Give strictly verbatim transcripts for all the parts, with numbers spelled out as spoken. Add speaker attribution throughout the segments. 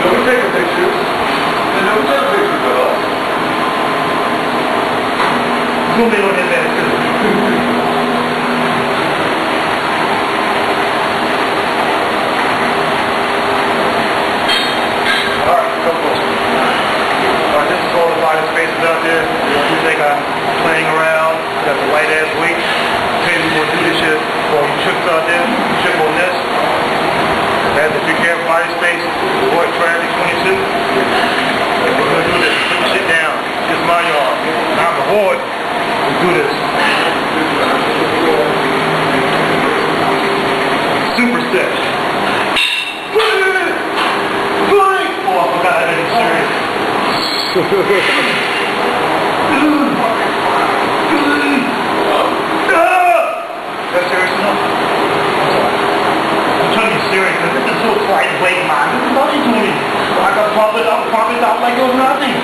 Speaker 1: No, we're taking pictures. No, we're taking pictures of us.
Speaker 2: Zoom in on his ass too. Alright, couple. Alright, this is all the body spaces out there. You think I'm playing around, got the white ass weight. Okay, we're gonna do this shit. All you tricks out there, trip on this. As if you care body space, boy traffic twenty-two. We're gonna do this. Put the shit down. This is my yard. I'm the board. Let's do this. Super step. Oh, I forgot I didn't serious. That's serious enough? I'm trying to be serious because this is so frightened weight, man. This is nothing to me. I can pump it up, pump it out like it was nothing.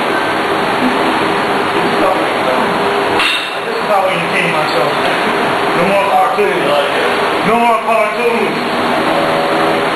Speaker 2: This is how I entertain myself. No more cartoons. No more cartoons.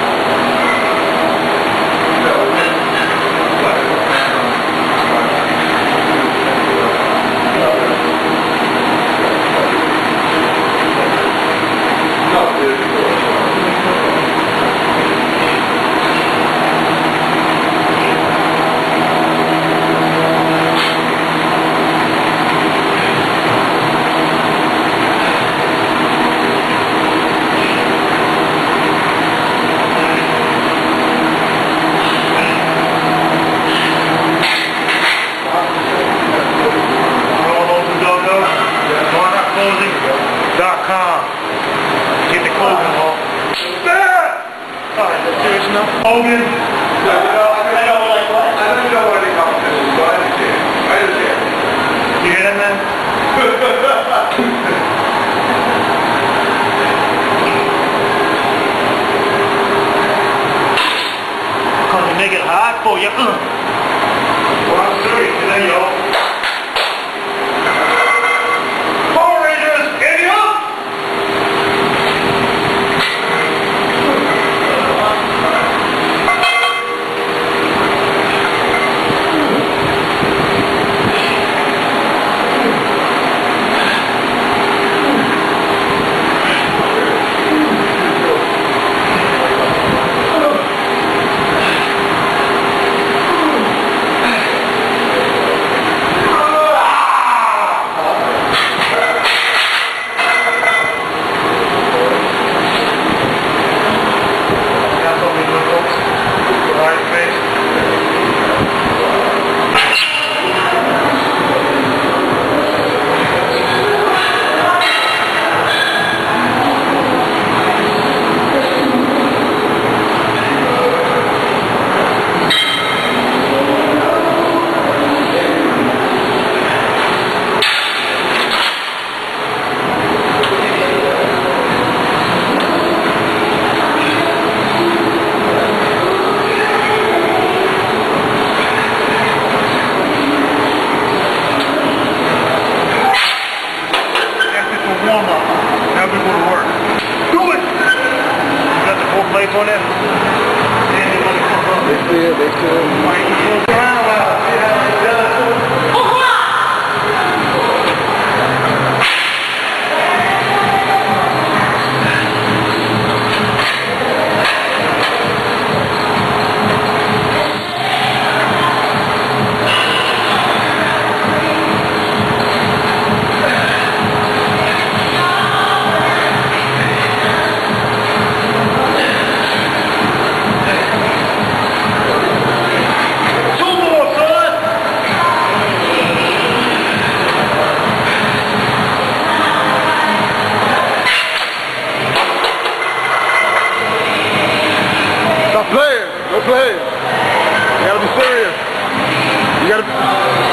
Speaker 2: Dot com. Get the clothing off. Alright, that's serious enough. Hogan.
Speaker 1: No, no, I don't like what? I don't know why they competition, so I understand. I understand.
Speaker 2: You hear that, man? Cause to make it hard for you. Uh. Well, I'm serious today, yo. On it. They feel, they feel. Stop playing. Don't play. You gotta be serious. You gotta be...